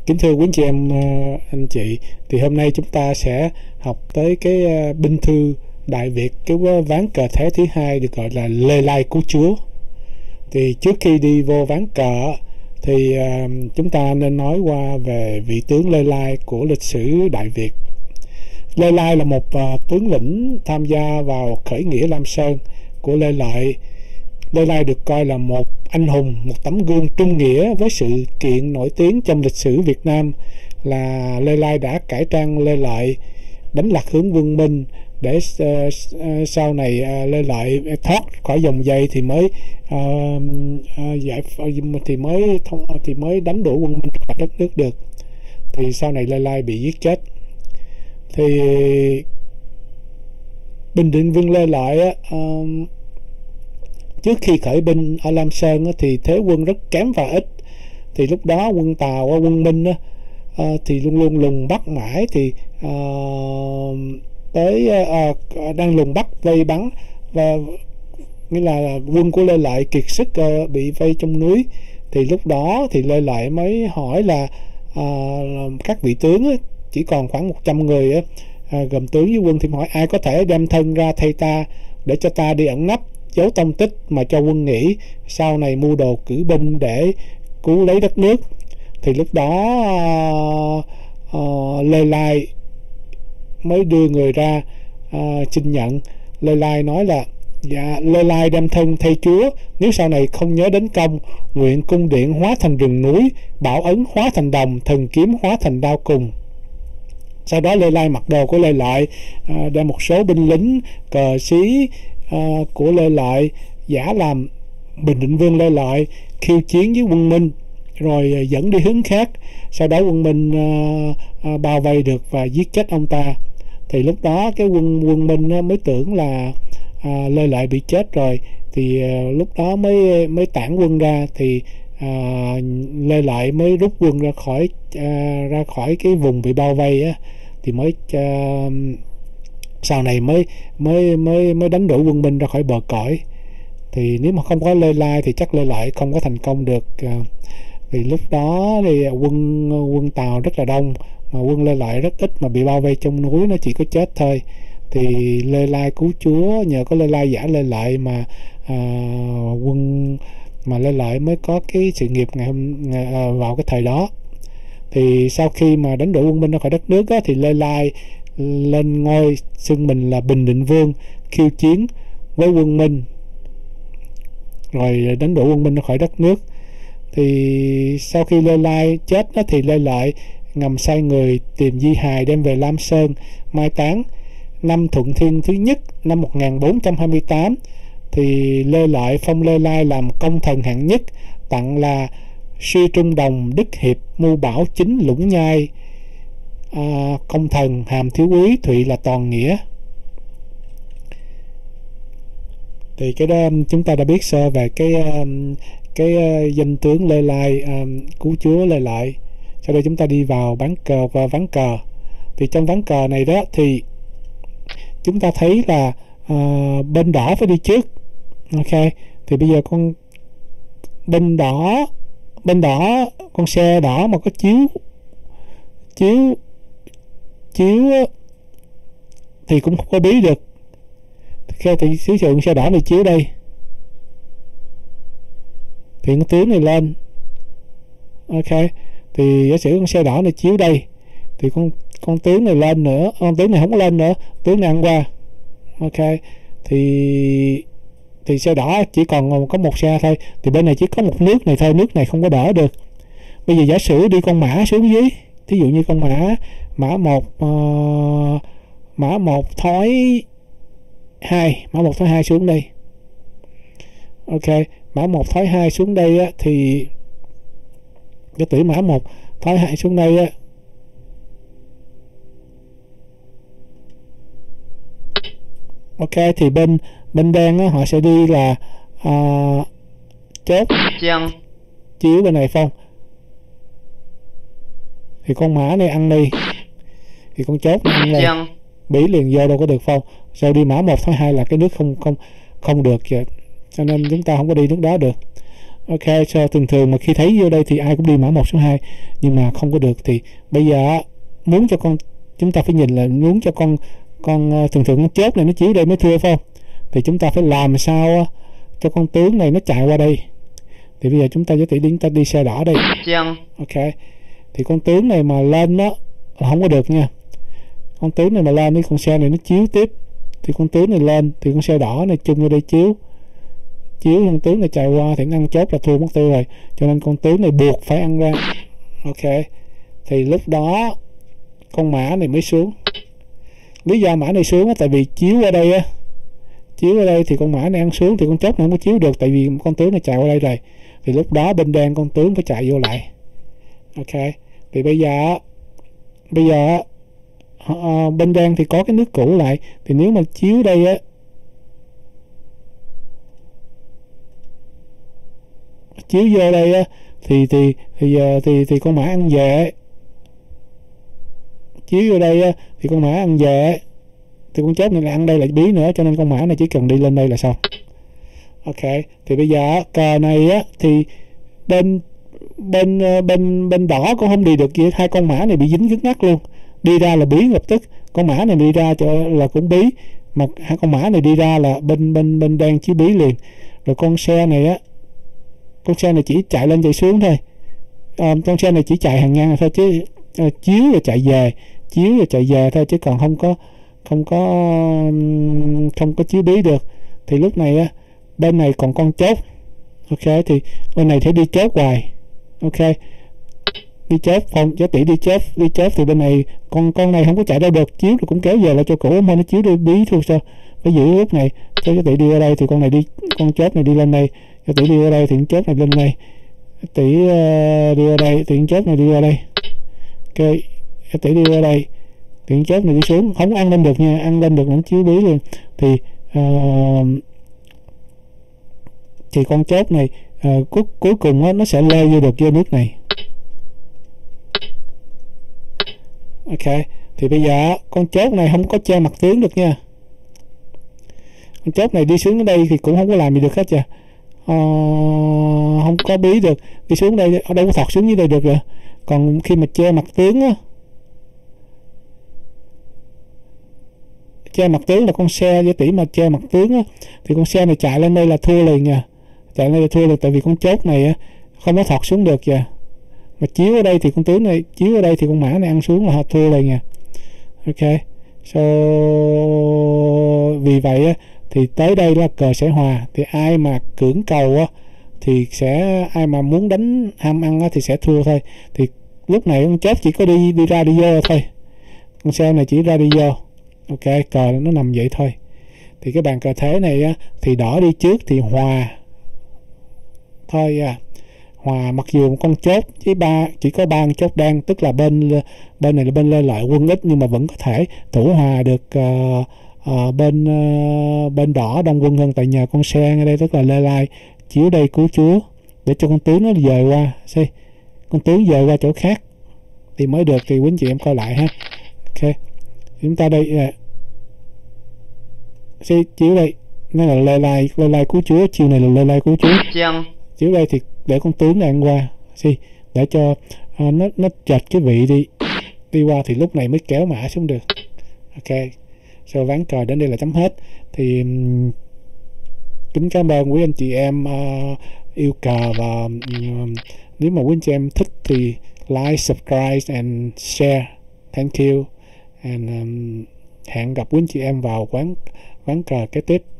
Kính thưa quý anh chị em, anh chị, thì hôm nay chúng ta sẽ học tới cái binh thư Đại Việt, cái ván cờ thế thứ hai được gọi là Lê Lai Cứu Chúa. Thì trước khi đi vô ván cờ thì chúng ta nên nói qua về vị tướng Lê Lai của lịch sử Đại Việt. Lê Lai là một tướng lĩnh tham gia vào khởi nghĩa Lam Sơn của Lê Lợi. Lê Lai được coi là một anh hùng, một tấm gương trung nghĩa với sự kiện nổi tiếng trong lịch sử Việt Nam là Lê Lai đã cải trang Lê Lợi, đánh lạc hướng Vương Minh để sau này Lê Lợi thoát khỏi dòng dây thì mới mới đánh đuổi Quân Minh khỏi đất nước được. Thì sau này Lê Lai bị giết chết. Thì Bình Định Vương Lê Lợi trước khi khởi binh ở Lam Sơn thì thế quân rất kém và ít. Thì lúc đó quân Tàu, quân Minh thì luôn luôn lùng bắt mãi, thì đang lùng bắt vây bắn, và nghĩa là quân của Lê Lợi kiệt sức bị vây trong núi. Thì lúc đó thì Lê Lợi mới hỏi là các vị tướng chỉ còn khoảng 100 người gồm tướng với quân, thì hỏi ai có thể đem thân ra thay ta để cho ta đi ẩn nấp giấu tông tích mà cho quân nghĩ sau này mưu đồ cử binh để cứu lấy đất nước. Thì lúc đó Lê Lai mới đưa người ra xin nhận. Lê Lai nói là dạ, Lê Lai đem thân thay Chúa, nếu sau này không nhớ đến công, nguyện cung điện hóa thành rừng núi, bảo ấn hóa thành đồng, thần kiếm hóa thành đao cùng. Sau đó Lê Lai mặc đồ của Lê Lợi, đem một số binh lính cờ xí của Lê Lợi giả làm Bình Định Vương Lê Lợi, khiêu chiến với quân Minh rồi dẫn đi hướng khác. Sau đó quân Minh bao vây được và giết chết ông ta. Thì lúc đó cái quân Minh mới tưởng là Lê Lợi bị chết rồi, thì lúc đó mới tản quân ra. Thì Lê Lợi mới rút quân ra khỏi cái vùng bị bao vây á, thì mới sau này mới đánh đuổi quân Minh ra khỏi bờ cõi. Thì nếu mà không có Lê Lai thì chắc Lê Lợi không có thành công được. Thì lúc đó thì quân Tàu rất là đông, mà quân Lê Lợi rất ít, mà bị bao vây trong núi nó chỉ có chết thôi. Thì Lê Lai Cứu Chúa, nhờ có Lê Lai giả Lê Lợi mà Lê Lợi mới có cái sự nghiệp vào cái thời đó. Thì sau khi mà đánh đuổi quân Minh ra khỏi đất nước thì Lê Lai lên ngôi xưng mình là Bình Định Vương, khiêu chiến với quân Minh rồi đánh đuổi quân Minh ra khỏi đất nước. Thì sau khi Lê Lai chết thì Lê Lợi ngầm sai người tìm di hài đem về Lam Sơn mai táng. Năm Thuận Thiên thứ nhất năm 1428 thì Lê Lợi phong Lê Lai làm công thần hạng nhất, tặng là Suy Trung Đồng, Đức Hiệp, Mưu Bảo, Chính Lũng Nhai, công thần, hàm thiếu úy, thụy là toàn nghĩa. Thì cái đó chúng ta đã biết sơ về cái danh tướng Lê Lai Cứu Chúa Lê Lợi. Sau đây chúng ta đi vào ván cờ. Thì trong ván cờ này đó thì chúng ta thấy là bên đỏ phải đi trước. Ok, thì bây giờ bên đỏ con xe đỏ mà có chiếu thì cũng không có bí được. Ok, thì sử dụng xe đỏ này chiếu đây thì con tướng này lên. Ok, thì giả sử con xe đỏ này chiếu đây thì con tướng này lên nữa, con tướng này không có lên nữa, tướng này ăn qua. Ok, thì xe đỏ chỉ còn có một xe thôi, thì bên này chỉ có một nước này thôi, nước này không có đỡ được. Bây giờ giả sử đi con mã xuống dưới, thí dụ như con mã một thói 2 xuống đây. Ok, mã 1 thói 2 xuống đây á, thì cái tuyển mã 1 thói 2 xuống đây á. Ok, thì bên đen á, họ sẽ đi là chốt chiếu bên này phong. Thì con mã này ăn đi, thì con chốt này ăn đây, bỉ liền vô đâu có được phong. Sau đi mã 1 thói 2 là cái nước không được, cho nên chúng ta không có đi nước đó được. Ok, so thường mà khi thấy vô đây thì ai cũng đi mã 1 số 2, nhưng mà không có được. Thì bây giờ muốn cho con, chúng ta phải nhìn là muốn cho con thường con chớp này nó chiếu đây mới thua phải không? Thì chúng ta phải làm sao cho con tướng này nó chạy qua đây. Thì bây giờ chúng ta có thể đi xe đỏ đây. Ok, thì con tướng này mà lên đó là không có được nha. Con tướng này mà lên đi, con xe này nó chiếu tiếp thì con tướng này lên, thì con xe đỏ này chung vô đây chiếu con tướng này chạy qua thì nó ăn chốt là thua mất tiêu rồi, cho nên con tướng này buộc phải ăn ra. Ok, thì lúc đó con mã này mới xuống. Lý do mã này xuống là tại vì chiếu ở đây thì con mã này ăn xuống, thì con chốt này không có chiếu được, tại vì con tướng này chạy qua đây rồi. Thì lúc đó bên đen con tướng phải chạy vô lại. Ok, thì bây giờ bên đen thì có cái nước cũ lại, thì nếu mà chiếu đây chiếu vô đây thì con mã ăn về. Chiếu vô đây thì con mã ăn về, thì con chốt này là ăn đây lại bí nữa, cho nên con mã này chỉ cần đi lên đây là xong. Ok, thì bây giờ cờ này thì bên đỏ cũng không đi được gì, hai con mã này bị dính cứng ngắc luôn, đi ra là bí lập tức. Con mã này đi ra là cũng bí, mà hai con mã này đi ra là bên đen chỉ bí liền. Rồi con xe này chỉ chạy lên chạy xuống thôi. Con xe này chỉ chạy hàng ngang thôi, chứ chiếu rồi chạy về thôi, chứ còn không có chiếu bí được. Thì lúc này bên này còn con chốt. Ok, thì bên này phải đi chốt hoài. Ok, đi chốt phòng giá tỷ đi chốt thì bên này con này không có chạy đâu được, chiếu thì cũng kéo về lại cho cũ, mà nó chiếu đi bí thôi sao. Phải giữ lúc này cho giá tỷ đi ở đây thì con chốt này đi lên đây, giá tỷ đi ở đây thì con chốt này lên đây, giá tỷ đi ở đây thì con chốt này đi ở đây. Ok, giá tỷ đi ở đây thì con chốt này đi xuống, không ăn lên được nha, ăn lên được nó chiếu bí liền. Thì con chốt này cuối cùng nó sẽ leo vô được vô nước này. Ok, thì bây giờ con chốt này không có che mặt tướng được nha. Con chốt này đi xuống ở đây thì cũng không có làm gì được hết chưa. Không có bí được, đi xuống đây ở đâu có thọt xuống dưới đây được rồi. Còn khi mà che mặt tướng che mặt tướng là con xe giá tỷ mà che mặt tướng thì con xe này chạy lên đây là thua liền nha. Chạy lên đây thua được, tại vì con chốt này không có thọt xuống được kìa. Mà chiếu ở đây thì con tướng này, chiếu ở đây thì con mã này ăn xuống là họ thua liền nha. Ok, so vì vậy thì tới đây là cờ sẽ hòa. Thì ai mà cưỡng cầu thì ai mà muốn đánh ham ăn thì sẽ thua thôi. Thì lúc này con chốt chỉ có đi ra đi vô thôi, con xe này chỉ ra đi vô. Ok, cờ nó nằm vậy thôi. Thì cái bàn cờ thế này thì đỏ đi trước thì hòa thôi hòa, mặc dù con chốt chỉ có 3 chốt đen, tức là bên này là bên lê lợi quân ít, nhưng mà vẫn có thể thủ hòa được bên đỏ đông quân hơn, tại nhờ con xe ngay đây, tức là lê lai chiếu đây cứu chúa để cho con tướng nó dời qua. Con tướng dời qua chỗ khác thì mới được. Thì quý anh chị em coi lại ha. Ok, chúng ta đây chiếu đây, nó là lê lai cứu chúa, chiều này là lê lai cứu chúa. Chiếu đây thì để con tướng này ăn qua, để cho nó chệch cái vị đi qua, thì lúc này mới kéo mã xuống được. Ok, so ván cờ đến đây là chấm hết. Thì kính cảm ơn quý anh chị em yêu cờ, và nếu mà quý anh chị em thích thì like, subscribe and share. Thank you, and hẹn gặp quý anh chị em vào ván cờ kế tiếp.